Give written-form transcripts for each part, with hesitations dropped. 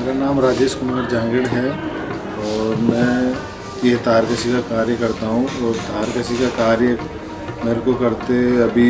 मेरा नाम राजेश कुमार जहांगीर है और मैं ये तारकशी का कार्य करता हूँ। और तारकशी का कार्य मेरे को करते अभी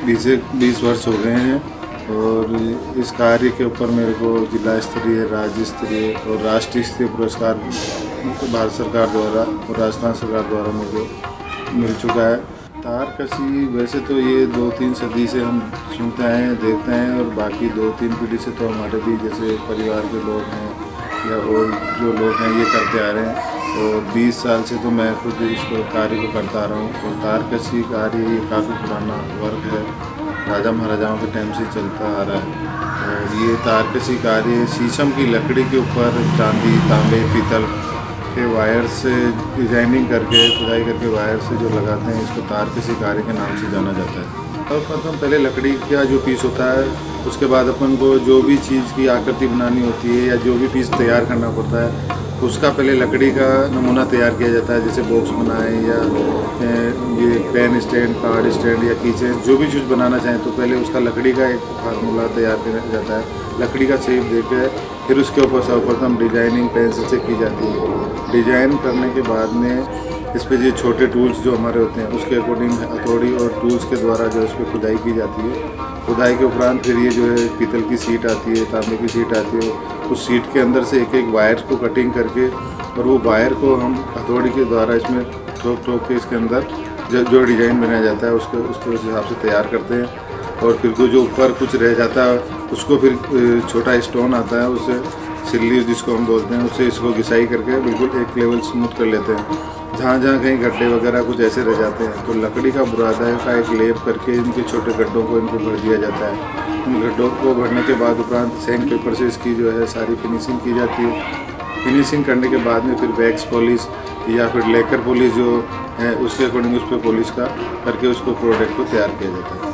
20 वर्ष हो गए हैं। और इस कार्य के ऊपर मेरे को जिला स्तरीय, राज्य स्तरीय और राष्ट्रीय स्तरीय पुरस्कार भारत सरकार द्वारा और राजस्थान सरकार द्वारा मुझे मिल चुका है। तारकशी वैसे तो ये 2-3 सदी से हम सुनते हैं, देखते हैं, और बाकी 2-3 पीढ़ी से तो हमारे भी जैसे परिवार के लोग हैं या और जो लोग हैं ये करते आ रहे हैं। और 20 साल से तो मैं खुद इसको कार्य को करता आ रहा हूँ। और तारकशी कार्य ये काफ़ी पुराना वर्क है, राजा महाराजाओं के टाइम से चलता आ रहा है। और ये तारकशी कार्य शीशम की लकड़ी के ऊपर चांदी, तांबे, पीतल के वायर से डिजाइनिंग करके, खुदाई करके वायर से जो लगाते हैं, इसको तारकशी कार्य के नाम से जाना जाता है। और प्रथम पहले लकड़ी का जो पीस होता है, उसके बाद अपन को जो भी चीज़ की आकृति बनानी होती है या जो भी पीस तैयार करना पड़ता है, उसका पहले लकड़ी का नमूना तैयार किया जाता है। जैसे बॉक्स बनाए या ये पेन स्टैंड, कार्ड स्टैंड या कीचेन, जो भी चीज़ बनाना चाहें तो पहले उसका लकड़ी का एक फार्मूला तैयार किया जाता है। लकड़ी का शेप देकर फिर उसके ऊपर सर्वप्रथम डिजाइनिंग पेंसिल से की जाती है। डिजाइन करने के बाद में इस पर ये छोटे टूल्स जो हमारे होते हैं उसके अकॉर्डिंग हथौड़ी और टूल्स के द्वारा जो इस पर खुदाई की जाती है। खुदाई के उपरांत फिर ये जो है पीतल की सीट आती है, तांबे की सीट आती है। उस सीट के अंदर से एक एक वायर को कटिंग करके और वो वायर को हम हथौड़ी के द्वारा इसमें ठोक के इसके अंदर जो डिज़ाइन बनाया जाता है उसके उस हिसाब से तैयार करते हैं। और फिर जो ऊपर कुछ रह जाता है उसको फिर छोटा स्टोन आता है, उससे सिल्ली जिसको हम बोलते हैं, उससे इसको घिसाई करके बिल्कुल एक लेवल स्मूथ कर लेते हैं। जहाँ जहाँ कहीं गड्ढे वगैरह कुछ ऐसे रह जाते हैं तो लकड़ी का बुरादा का एक लेप करके इनके छोटे गड्ढों को इनको भर दिया जाता है। उन गड्ढों को भरने के बाद उपरांत सैंड पेपर से इसकी जो है सारी फिनिशिंग की जाती है। फिनिशिंग करने के बाद में फिर वैक्स पॉलिश या फिर लेकर पॉलिश जो है उसके अकॉर्डिंग उस पर पॉलिश का करके उसको प्रोडक्ट को तैयार किया जाता है।